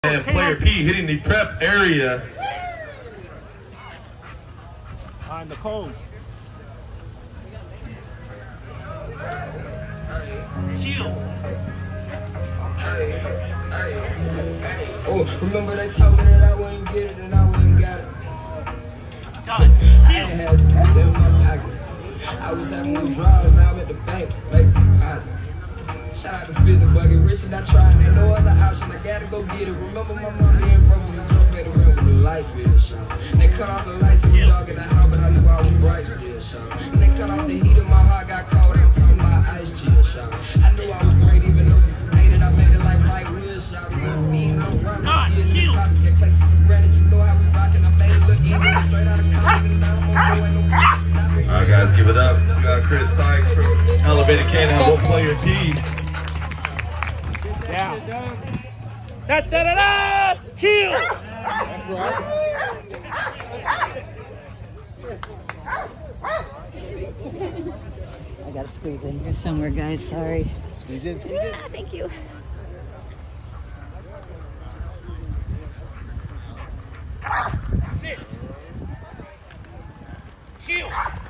And player P hitting the prep area. On the cone. Oh, remember they told me that I wouldn't get it and I wouldn't got it. I ain't had it in my pockets. I was having withdrawals, now I'm at the bank, making deposits. Shout out to 50 Bucket, rich and I tried, ain't no other option, I gotta go get it. Remember my mom being broke was a joke, made a run with the light bill, shot. They cut off the lights, it was dark in the house, but I knew I was bright still, shot. And they cut off the heat and my heart got cold, I'm talking about ice chill, shot. I knew I was great, even though you made it, I made it like Mike Will, shot. Me no run, can't take it for granted, you know how we rockin', I made it look easy, straight out of college, and now I'm on going no stop it. Alright guys, give it up. We got Chris Sykes from Elevated Cannon, both player P. Down. Da-da-da-da! Heel! That's right. I gotta squeeze in here somewhere, guys. Sorry. Squeeze in, squeeze in. Thank you. Sit. Heel.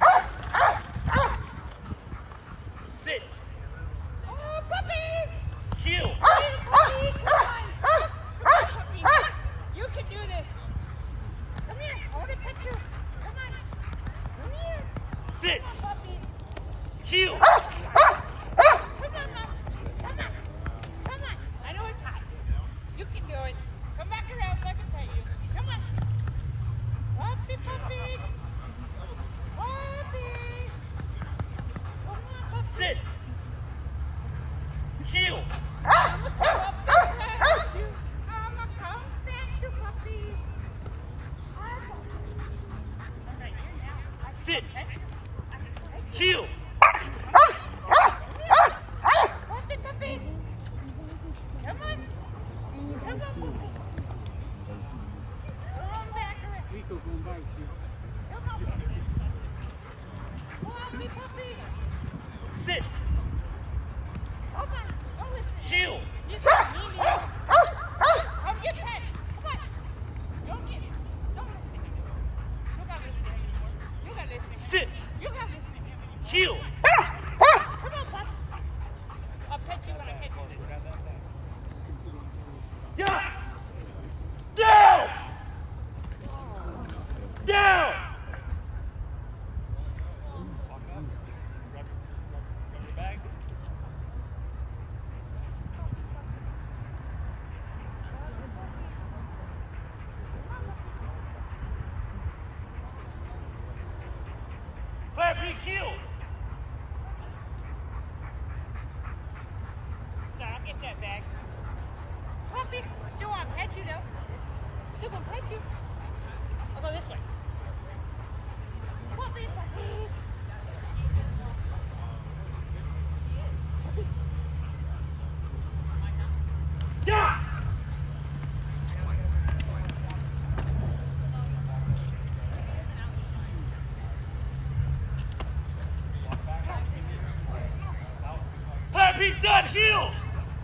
Sit. Oh, puppies! Heel. Puppy, come on! Puppy, you can do this. Come here, I want to pet you. Come on. Come here. Sit. Come on, puppies. Heel. Come on, Mom. Come on. Come on. I know it's hot. You can do it. Come back around so I can pet you. Come on. Puppy, puppies. Puppies. Come on, puppy. Sit. Heel. I'm gonna pet you. I'm gonna come pet you, puppy. Okay, here now. Sit. Heel. Puppy, puppies. Come on. Come on, puppies. Come back around. Come on, puppies. Puppy, puppy. Sit. Come on. Don't listen to him. Heel. He's gonna mean to you. Come get pets. Come on. Don't get it. Don't listen to him. You gotta listen to him. You gotta listen to him. Sit. You gotta listen to him. Heel. Come on, pups. I'll pet you when I catch you. Yeah. Down. Down. Rubber bag. Player P killed. So I'll get that bag. Puppy, I still want to pet you though. Still gonna pet you. I'll go this way. Puppy, puppies. Yeah. Player P done. Heel.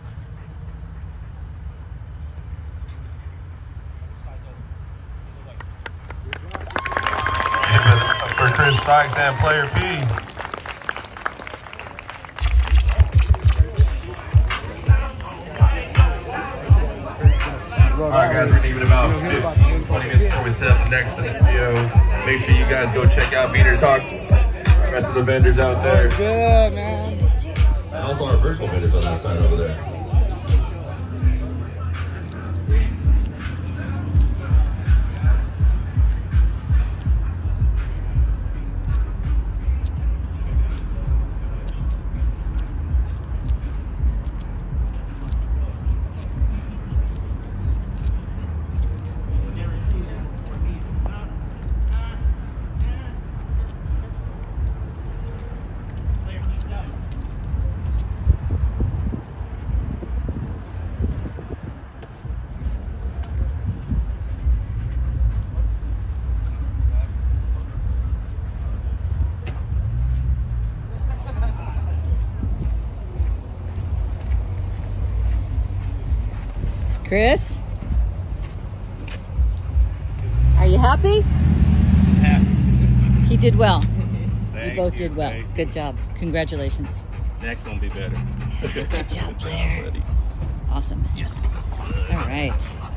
For Chris Sykes and player P. Alright guys, we're gonna give it about 15, 20 minutes before we set up next in the video. Make sure you guys go check out Beater Talk, the rest of the vendors out there. Good, man. And also our virtual vendors on that side over there. Chris? Are you happy? Happy. He did well. Thank You both you, did well. thank you. Good job. Congratulations. Next one be better. Good job, Blair. Buddy. Awesome. Yes. All right.